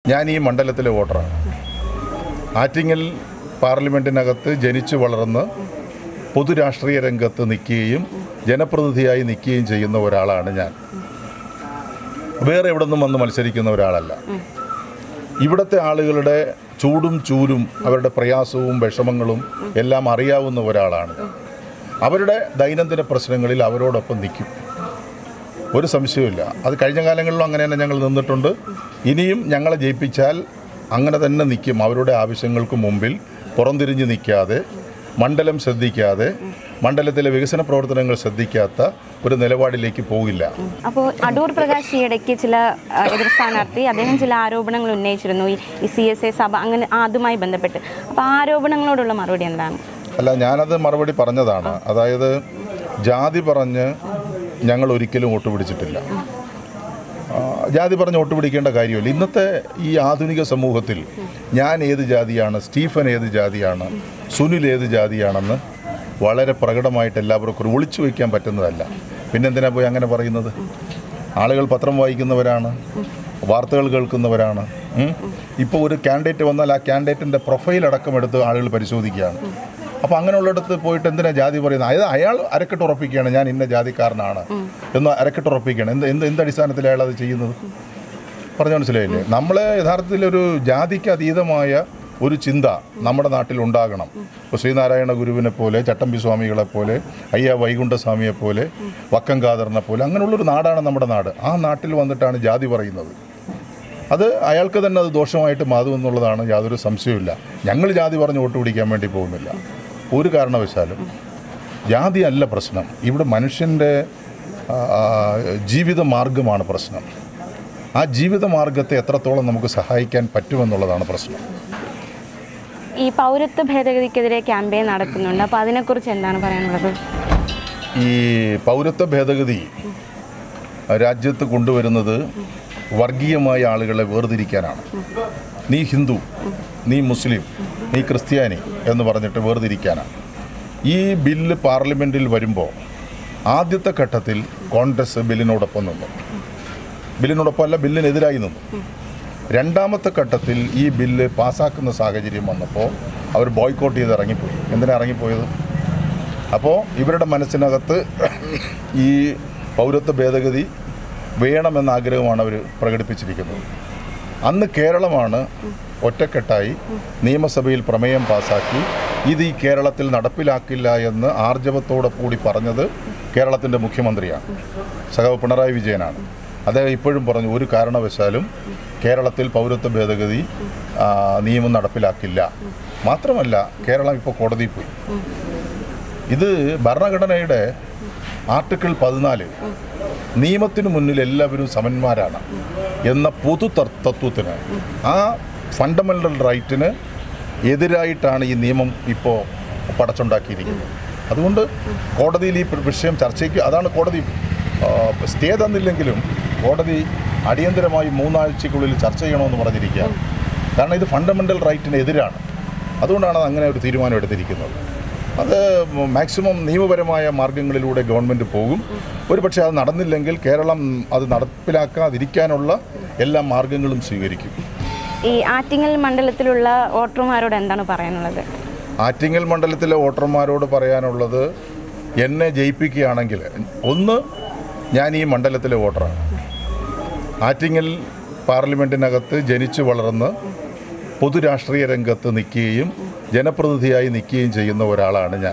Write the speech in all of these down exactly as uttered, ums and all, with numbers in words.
ഞാൻ ഈ മണ്ഡലത്തിലെ വോട്ടറാണ്. ആറ്റിങ്ങൽ പാർലമെൻറ്റിനകത്ത് ജനിച്ചു വളർന്ന് പൊതുരാഷ്ട്രീയ രംഗത്ത് നിൽക്കുകയും ജനപ്രതിനിധിയായി നിൽക്കുകയും ചെയ്യുന്ന ഒരാളാണ് ഞാൻ. വേറെ എവിടെ നിന്നും വന്ന് മത്സരിക്കുന്ന ഒരാളല്ല. ഇവിടുത്തെ ആളുകളുടെ ചൂടും ചൂരും അവരുടെ പ്രയാസവും വിഷമങ്ങളും എല്ലാം അറിയാവുന്ന ഒരാളാണ്. അവരുടെ ദൈനംദിന പ്രശ്നങ്ങളിൽ അവരോടൊപ്പം നിൽക്കും, ഒരു സംശയവുമില്ല. അത് കഴിഞ്ഞ കാലങ്ങളിലും അങ്ങനെ തന്നെ ഞങ്ങൾ നിന്നിട്ടുണ്ട്. ഇനിയും ഞങ്ങളെ ജയിപ്പിച്ചാൽ അങ്ങനെ തന്നെ നിൽക്കും. അവരുടെ ആവശ്യങ്ങൾക്ക് മുമ്പിൽ പുറംതിരിഞ്ഞ് നിൽക്കാതെ, മണ്ഡലം ശ്രദ്ധിക്കാതെ, മണ്ഡലത്തിലെ വികസന പ്രവർത്തനങ്ങൾ ശ്രദ്ധിക്കാത്ത ഒരു നിലപാടിലേക്ക് പോകില്ല. അപ്പോൾ അടൂർ പ്രകാശ് ഈയിടയ്ക്ക് ചില എതിർ സ്ഥാനാർത്ഥി അദ്ദേഹം ചില ആരോപണങ്ങൾ ഉന്നയിച്ചിരുന്നു, ഈ സി എസ് എ സഭ അങ്ങനെ അതുമായി ബന്ധപ്പെട്ട്. അപ്പോൾ ആ ആരോപണങ്ങളോടുള്ള മറുപടി എന്താണ്? അല്ല, ഞാനത് മറുപടി പറഞ്ഞതാണ്. അതായത് ജാതി പറഞ്ഞ് ഞങ്ങൾ ഒരിക്കലും വോട്ട് പിടിച്ചിട്ടില്ല. ജാതി പറഞ്ഞ് വോട്ട് പിടിക്കേണ്ട കാര്യമില്ല. ഇന്നത്തെ ഈ ആധുനിക സമൂഹത്തിൽ ഞാൻ ഏത് ജാതിയാണ്, സ്റ്റീഫൻ ഏത് ജാതിയാണ്, സുനിൽ ഏത് ജാതിയാണെന്ന് വളരെ പ്രകടമായിട്ട് എല്ലാവർക്കും ഒളിച്ചു വയ്ക്കാൻ പറ്റുന്നതല്ല. പിന്നെന്തിനാ പോയി അങ്ങനെ പറയുന്നത്? ആളുകൾ പത്രം വായിക്കുന്നവരാണ്, വാർത്തകൾ കേൾക്കുന്നവരാണ്. ഇപ്പോൾ ഒരു കാൻഡിഡേറ്റ് വന്നാൽ ആ കാൻഡിഡേറ്റിൻ്റെ പ്രൊഫൈൽ അടക്കം എടുത്ത് ആളുകൾ പരിശോധിക്കുകയാണ്. അപ്പോൾ അങ്ങനെയുള്ളിടത്ത് പോയിട്ട് എന്തിനാ ജാതി പറയുന്നത്? അതായത് അയാൾ അരക്കെട്ട് ഉറപ്പിക്കുകയാണ്, ഞാൻ ഇന്ന ജാതിക്കാരനാണ് എന്ന് അരക്കെട്ട് ഉറപ്പിക്കുകയാണ്. എന്ത് എന്ത് എന്ത് അടിസ്ഥാനത്തിൽ അയാൾ അത് ചെയ്യുന്നത്? പറഞ്ഞു മനസ്സിലായില്ലേ? നമ്മളെ യഥാർത്ഥത്തിലൊരു ജാതിക്ക് അതീതമായ ഒരു ചിന്ത നമ്മുടെ നാട്ടിൽ ഉണ്ടാകണം. ഇപ്പോൾ ശ്രീനാരായണ ഗുരുവിനെ പോലെ, ചട്ടമ്പി സ്വാമികളെ പോലെ, അയ്യ വൈകുണ്ഠസ്വാമിയെ പോലെ, വക്കം ഖാദറിനെ പോലെ അങ്ങനെയുള്ളൊരു നാടാണ് നമ്മുടെ നാട്. ആ നാട്ടിൽ വന്നിട്ടാണ് ജാതി പറയുന്നത്. അത് അയാൾക്ക് തന്നെ അത് ദോഷമായിട്ട് മാറുമെന്നുള്ളതാണ് യാതൊരു സംശയവുമില്ല. ഞങ്ങൾ ജാതി പറഞ്ഞ് വോട്ട് പിടിക്കാൻ വേണ്ടി പോകുന്നില്ല ഒരു കാരണവശാലും. ജാതി അല്ല പ്രശ്നം. ഇവിടെ മനുഷ്യൻ്റെ ജീവിത മാർഗമാണ് പ്രശ്നം. ആ ജീവിത മാർഗത്തെ എത്രത്തോളം നമുക്ക് സഹായിക്കാൻ പറ്റുമെന്നുള്ളതാണ് പ്രശ്നം. ഈ പൗരത്വ ഭേദഗതിക്കെതിരെ ക്യാമ്പയിൻ നടക്കുന്നുണ്ട്. അപ്പോൾ അതിനെക്കുറിച്ച് എന്താണ് പറയാനുള്ളത്? ഈ പൗരത്വ ഭേദഗതി രാജ്യത്ത് കൊണ്ടുവരുന്നത് വർഗീയമായ ആളുകളെ വേർതിരിക്കാനാണ്. നീ ഹിന്ദു, നീ മുസ്ലിം, നീ ക്രിസ്ത്യാനി എന്ന് പറഞ്ഞിട്ട് വേർതിരിക്കാനാണ്. ഈ ബില്ല് പാർലമെൻറ്റിൽ വരുമ്പോൾ ആദ്യത്തെ ഘട്ടത്തിൽ കോൺഗ്രസ് ബില്ലിനോടൊപ്പം നിന്നു. ബില്ലിനോടൊപ്പം അല്ല, ബില്ലിനെതിരായി നിന്നു. രണ്ടാമത്തെ ഘട്ടത്തിൽ ഈ ബില്ല് പാസ്സാക്കുന്ന സാഹചര്യം വന്നപ്പോൾ അവർ ബോയ്ക്കോട്ട് ചെയ്ത് ഇറങ്ങിപ്പോയി. എന്തിനാണ് ഇറങ്ങിപ്പോയത്? അപ്പോൾ ഇവരുടെ മനസ്സിനകത്ത് ഈ പൗരത്വ ഭേദഗതി വേണമെന്ന ആഗ്രഹമാണ് അവർ പ്രകടിപ്പിച്ചിരിക്കുന്നത്. അന്ന് കേരളമാണ് ഒറ്റക്കെട്ടായി നിയമസഭയിൽ പ്രമേയം പാസാക്കി ഇത് ഈ കേരളത്തിൽ നടപ്പിലാക്കില്ല എന്ന് ആർജവത്തോടെ കൂടി പറഞ്ഞത് കേരളത്തിൻ്റെ മുഖ്യമന്ത്രിയാണ്, സഖാവ് പിണറായി വിജയനാണ്. അദ്ദേഹം ഇപ്പോഴും പറഞ്ഞു, ഒരു കാരണവശാലും കേരളത്തിൽ പൗരത്വ ഭേദഗതി നിയമം നടപ്പിലാക്കില്ല. മാത്രമല്ല, കേരളം ഇപ്പോൾ കോടതിയിൽ പോയി. ഇത് ഭരണഘടനയുടെ ആർട്ടിക്കിൾ പതിനാല് നിയമത്തിന് മുന്നിൽ എല്ലാവരും സമന്മാരാണ് എന്ന പൊതു തത്വത്തിന്, ആ ഫണ്ടമെൻ്റൽ റൈറ്റിന് എതിരായിട്ടാണ് ഈ നിയമം ഇപ്പോൾ പടച്ചുണ്ടാക്കിയിരിക്കുന്നത്. അതുകൊണ്ട് കോടതിയിൽ ഈ വിഷയം ചർച്ചയ്ക്ക്, അതാണ് കോടതി സ്റ്റേ തന്നില്ലെങ്കിലും കോടതി അടിയന്തരമായി മൂന്നാഴ്ചയ്ക്കുള്ളിൽ ചർച്ച ചെയ്യണമെന്ന് പറഞ്ഞിരിക്കുകയാണ്. കാരണം ഇത് ഫണ്ടമെൻ്റൽ റൈറ്റിന് എതിരാണ്. അതുകൊണ്ടാണ് അത് അങ്ങനെ ഒരു തീരുമാനം എടുത്തിരിക്കുന്നത്. അത് മാക്സിമം നിയമപരമായ മാർഗങ്ങളിലൂടെ ഗവൺമെൻറ് പോകും. ഒരു പക്ഷേ അത് നടന്നില്ലെങ്കിൽ കേരളം അത് നടപ്പിലാക്കാതിരിക്കാനുള്ള എല്ലാ മാർഗങ്ങളും സ്വീകരിക്കും. ഈ ആറ്റിങ്ങൽ മണ്ഡലത്തിലുള്ള വോട്ടർമാരോട് എന്താണ് പറയാനുള്ളത്? ആറ്റിങ്ങൽ മണ്ഡലത്തിലെ വോട്ടർമാരോട് പറയാനുള്ളത്, എന്നെ ജയിപ്പിക്കുകയാണെങ്കിൽ, ഒന്ന്, ഞാൻ ഈ മണ്ഡലത്തിലെ വോട്ടറാണ്. ആറ്റിങ്ങൽ പാർലമെൻറ്റിനകത്ത് ജനിച്ചു വളർന്ന് പൊതുരാഷ്ട്രീയ രംഗത്ത് നിൽക്കുകയും ജനപ്രതിനിധിയായി നിൽക്കുകയും ചെയ്യുന്ന ഒരാളാണ് ഞാൻ.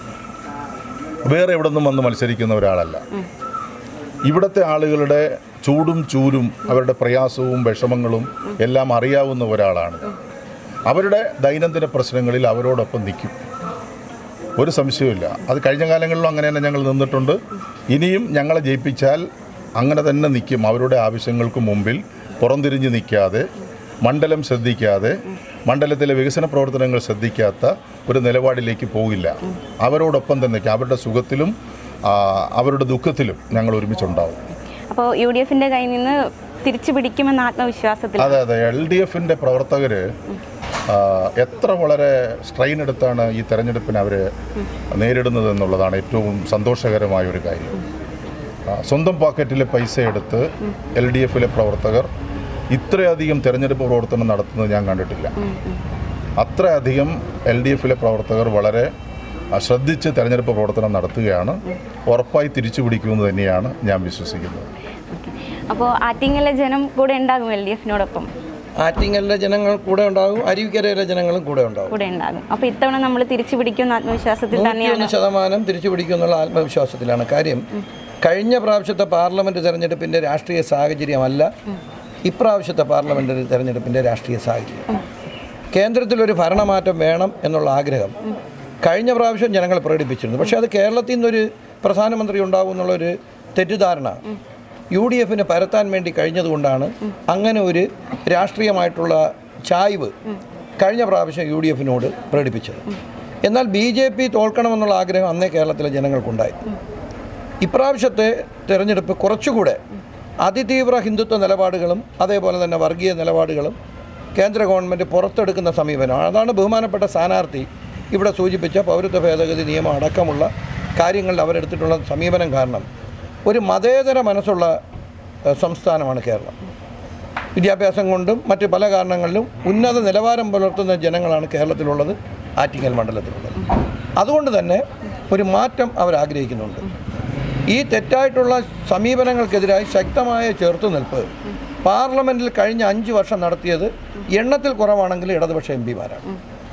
വേറെ എവിടെ നിന്നും വന്ന് മത്സരിക്കുന്ന ഒരാളല്ല. ഇവിടുത്തെ ആളുകളുടെ ചൂടും ചൂരും അവരുടെ പ്രയാസവും വിഷമങ്ങളും എല്ലാം അറിയാവുന്ന ഒരാളാണ്. അവരുടെ ദൈനംദിന പ്രശ്നങ്ങളിൽ അവരോടൊപ്പം നിൽക്കും, ഒരു സംശയവുമില്ല. അത് കഴിഞ്ഞ കാലങ്ങളിലും അങ്ങനെ തന്നെ ഞങ്ങൾ നിന്നിട്ടുണ്ട്. ഇനിയും ഞങ്ങളെ ജയിപ്പിച്ചാൽ അങ്ങനെ തന്നെ നിൽക്കും. അവരുടെ ആവശ്യങ്ങൾക്ക് മുമ്പിൽ പുറംതിരിഞ്ഞ് നിൽക്കാതെ, മണ്ഡലം ശ്രദ്ധിക്കാതെ, മണ്ഡലത്തിലെ വികസന പ്രവർത്തനങ്ങൾ ശ്രദ്ധിക്കാത്ത ഒരു നിലപാടിലേക്ക് പോകില്ല. അവരോടൊപ്പം തന്നെ അവരുടെ സുഖത്തിലും അവരുടെ ദുഃഖത്തിലും ഞങ്ങൾ ഒരുമിച്ചുണ്ടാവും. അപ്പോൾ യു ഡി എഫിൻ്റെ കയ്യിൽ നിന്ന് തിരിച്ചു പിടിക്കുമെന്ന ആത്മവിശ്വാസത്തിൽ. അതെ അതെ എൽ ഡി എഫിൻ്റെ പ്രവർത്തകർ എത്ര വളരെ സ്ട്രെയിൻ എടുത്താണ് ഈ തെരഞ്ഞെടുപ്പിനെ അവർ നേരിടുന്നത് എന്നുള്ളതാണ് ഏറ്റവും സന്തോഷകരമായ ഒരു കാര്യം. സ്വന്തം പോക്കറ്റിലെ പൈസ എടുത്ത് എൽ ഡി എഫിലെ പ്രവർത്തകർ ഇത്രയധികം തെരഞ്ഞെടുപ്പ് പ്രവർത്തനം നടത്തുന്നത് ഞാൻ കണ്ടിട്ടില്ല. അത്രയധികം എൽ ഡി എഫിലെ പ്രവർത്തകർ വളരെ ശ്രദ്ധിച്ച് തെരഞ്ഞെടുപ്പ് പ്രവർത്തനം നടത്തുകയാണ്. ഉറപ്പായി തിരിച്ചു പിടിക്കുമെന്ന് തന്നെയാണ് ഞാൻ വിശ്വസിക്കുന്നത്. അപ്പോൾ ആറ്റിങ്ങലിലെ ജനം കൂടെ ഉണ്ടാകും എൽ ഡി എഫിനോടൊപ്പം? ആറ്റിങ്ങലിലെ ജനങ്ങൾ കൂടെ ഉണ്ടാകും, അരുവിക്കരയിലെ ജനങ്ങളും കൂടെ ഉണ്ടാകും കൂടെ ഉണ്ടാകും. അപ്പോൾ ഇത്തവണ നമ്മൾ തിരിച്ചു പിടിക്കുന്ന ആത്മവിശ്വാസത്തിൽ തന്നെയാണ്. ശതമാനം തിരിച്ചു പിടിക്കുമെന്നുള്ള ആത്മവിശ്വാസത്തിലാണ്. കാര്യം കഴിഞ്ഞ പ്രാവശ്യത്തെ പാർലമെൻറ്റ് തെരഞ്ഞെടുപ്പിൻ്റെ രാഷ്ട്രീയ സാഹചര്യമല്ല ഇപ്രാവശ്യത്തെ പാർലമെൻറ്റ് തെരഞ്ഞെടുപ്പിൻ്റെ രാഷ്ട്രീയ സാഹചര്യം. കേന്ദ്രത്തിലൊരു ഭരണമാറ്റം വേണം എന്നുള്ള ആഗ്രഹം കഴിഞ്ഞ പ്രാവശ്യം ജനങ്ങൾ പ്രകടിപ്പിച്ചിരുന്നു. പക്ഷേ അത് കേരളത്തിൽ നിന്നൊരു പ്രധാനമന്ത്രി ഉണ്ടാവും എന്നുള്ളൊരു തെറ്റിദ്ധാരണ യു ഡി എഫിന് പരത്താൻ വേണ്ടി കഴിഞ്ഞതുകൊണ്ടാണ് അങ്ങനെ ഒരു രാഷ്ട്രീയമായിട്ടുള്ള ചായ്വ് കഴിഞ്ഞ പ്രാവശ്യം യു ഡി എഫിനോട് പ്രകടിപ്പിച്ചത്. എന്നാൽ ബി ജെ പി തോൽക്കണമെന്നുള്ള ആഗ്രഹം അന്നേ കേരളത്തിലെ ജനങ്ങൾക്കുണ്ടായി. ഇപ്രാവശ്യത്തെ തിരഞ്ഞെടുപ്പ് കുറച്ചുകൂടെ അതിതീവ്ര ഹിന്ദുത്വ നിലപാടുകളും അതേപോലെ തന്നെ വർഗീയ നിലപാടുകളും കേന്ദ്ര ഗവൺമെൻറ് പുറത്തെടുക്കുന്ന സമീപനമാണ്. അതാണ് ബഹുമാനപ്പെട്ട സ്ഥാനാർത്ഥി ഇവിടെ സൂചിപ്പിച്ച പൗരത്വ ഭേദഗതി നിയമം അടക്കമുള്ള കാര്യങ്ങളിൽ അവരെടുത്തിട്ടുള്ള സമീപനം കാരണം ഒരു മതേതര മനസ്സുള്ള സംസ്ഥാനമാണ് കേരളം. വിദ്യാഭ്യാസം കൊണ്ടും മറ്റ് പല കാരണങ്ങളിലും ഉന്നത നിലവാരം പുലർത്തുന്ന ജനങ്ങളാണ് കേരളത്തിലുള്ളത്, ആറ്റിങ്ങൽ മണ്ഡലത്തിലുള്ളത്. അതുകൊണ്ട് തന്നെ ഒരു മാറ്റം അവരാഗ്രഹിക്കുന്നുണ്ട്. ഈ തെറ്റായിട്ടുള്ള സമീപനങ്ങൾക്കെതിരായി ശക്തമായ ചെറുത്തുനിൽപ്പ് പാർലമെൻറ്റിൽ കഴിഞ്ഞ അഞ്ച് വർഷം നടത്തിയത് എണ്ണത്തിൽ കുറവാണെങ്കിലും ഇടതുപക്ഷ എം പിമാരാണ്.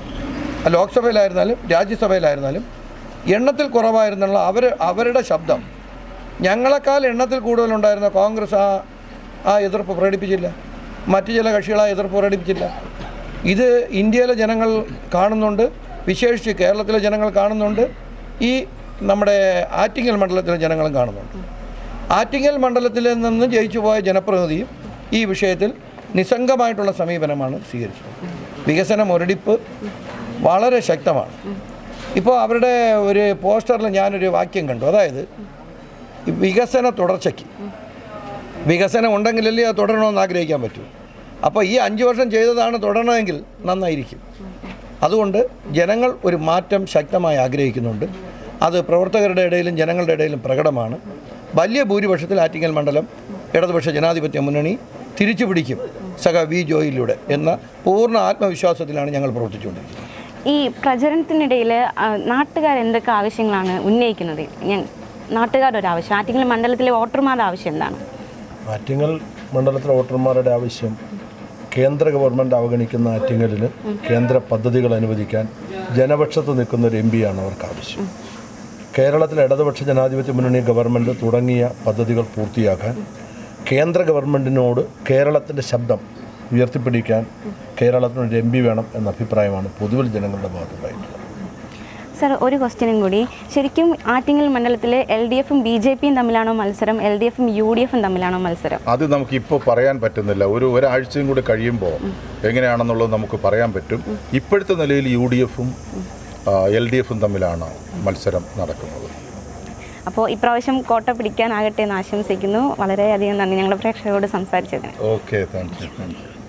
ലോക്സഭയിലായിരുന്നാലും രാജ്യസഭയിലായിരുന്നാലും എണ്ണത്തിൽ കുറവായിരുന്നുള്ള അവർ അവരുടെ ശബ്ദം ഞങ്ങളെക്കാൾ എണ്ണത്തിൽ കൂടുതലുണ്ടായിരുന്ന കോൺഗ്രസ് ആ ആ എതിർപ്പ് പ്രകടിപ്പിച്ചില്ല. മറ്റു ചില കക്ഷികൾ ആ എതിർപ്പ് പ്രകടിപ്പിച്ചില്ല. ഇത് ഇന്ത്യയിലെ ജനങ്ങൾ കാണുന്നുണ്ട്, വിശേഷിച്ച് കേരളത്തിലെ ജനങ്ങൾ കാണുന്നുണ്ട്, ഈ നമ്മുടെ ആറ്റിങ്ങൽ മണ്ഡലത്തിലെ ജനങ്ങളും കാണുന്നുണ്ട്. ആറ്റിങ്ങൽ മണ്ഡലത്തിൽ നിന്ന് ജയിച്ചു പോയ ജനപ്രതിനിധിയും ഈ വിഷയത്തിൽ നിസ്സംഗമായിട്ടുള്ള സമീപനമാണ് സ്വീകരിച്ചത്. വികസന മുരടിപ്പ് വളരെ ശക്തമാണ്. ഇപ്പോൾ അവരുടെ ഒരു പോസ്റ്ററിൽ ഞാനൊരു വാക്യം കണ്ടു. അതായത് വികസന തുടർച്ചയ്ക്ക് വികസനം ഉണ്ടെങ്കിലല്ലേ അത് തുടരണമെന്ന് ആഗ്രഹിക്കാൻ പറ്റൂ. അപ്പോൾ ഈ അഞ്ച് വർഷം ചെയ്തതാണ് തുടരണമെങ്കിൽ നന്നായിരിക്കും. അതുകൊണ്ട് ജനങ്ങൾ ഒരു മാറ്റം ശക്തമായി ആഗ്രഹിക്കുന്നുണ്ട്. അത് പ്രവർത്തകരുടെ ഇടയിലും ജനങ്ങളുടെ ഇടയിലും പ്രകടമാണ്. വലിയ ഭൂരിപക്ഷത്തിൽ ആറ്റിങ്ങൽ മണ്ഡലം ഇടതുപക്ഷ ജനാധിപത്യ മുന്നണി തിരിച്ചു പിടിക്കും സഖ വി ജോയിലൂടെ എന്ന പൂർണ്ണ ആത്മവിശ്വാസത്തിലാണ് ഞങ്ങൾ പ്രവർത്തിച്ചുകൊണ്ടിരിക്കുന്നത്. ഈ പ്രചരണത്തിനിടയിൽ നാട്ടുകാർ എന്തൊക്കെ ആവശ്യങ്ങളാണ് ഉന്നയിക്കുന്നത്? ഞാൻ നാട്ടുകാരുടെ ഒരു ആവശ്യം, ആറ്റിങ്ങൽ മണ്ഡലത്തിലെ വോട്ടർമാരുടെ ആവശ്യം എന്താണ്? ആറ്റിങ്ങൽ മണ്ഡലത്തിലെ വോട്ടർമാരുടെ ആവശ്യം കേന്ദ്ര ഗവൺമെൻറ് അവഗണിക്കുന്ന ആറ്റിങ്ങലിന് കേന്ദ്ര പദ്ധതികൾ അനുവദിക്കാൻ ജനപക്ഷത്ത് നിൽക്കുന്ന ഒരു എം പിയാണ് അവർക്ക് ആവശ്യം. കേരളത്തിലെ ഇടതുപക്ഷ ജനാധിപത്യ മുന്നണി ഗവൺമെൻറ് തുടങ്ങിയ പദ്ധതികൾ പൂർത്തിയാക്കാൻ കേന്ദ്ര ഗവൺമെൻറ്റിനോട് കേരളത്തിൻ്റെ ശബ്ദം ഉയർത്തിപ്പിടിക്കാൻ കേരളത്തിനൊരു എം പി വേണം എന്ന അഭിപ്രായമാണ് പൊതുവിൽ ജനങ്ങളുടെ ഭാഗത്തുണ്ടായിട്ടുള്ളത്. സർ, ഒരു ക്വസ്റ്റ്യനും കൂടി. ശരിക്കും ആറ്റിങ്ങൽ മണ്ഡലത്തിൽ എൽ ഡി എഫും ബി ജെ പിയും തമ്മിലാണോ മത്സരം, എൽ ഡി എഫും യു ഡി എഫും തമ്മിലാണോ മത്സരം? അത് നമുക്കിപ്പോൾ പറയാൻ പറ്റുന്നില്ല. ഒരു ഒരാഴ്ചയും കൂടി കഴിയുമ്പോൾ എങ്ങനെയാണെന്നുള്ളത് നമുക്ക് പറയാൻ പറ്റും. ഇപ്പോഴത്തെ നിലയിൽ യു ഡി എഫും എൽ ഡി എഫും തമ്മിലാണ് മത്സരം നടക്കുന്നത്. അപ്പോൾ ഇപ്രാവശ്യം കോട്ട പിടിക്കാനാകട്ടെ എന്ന് ആശംസിക്കുന്നു. വളരെയധികം നന്ദി ഞങ്ങളുടെ പ്രേക്ഷകരോട് സംസാരിച്ചതിന്. Okay, thank U.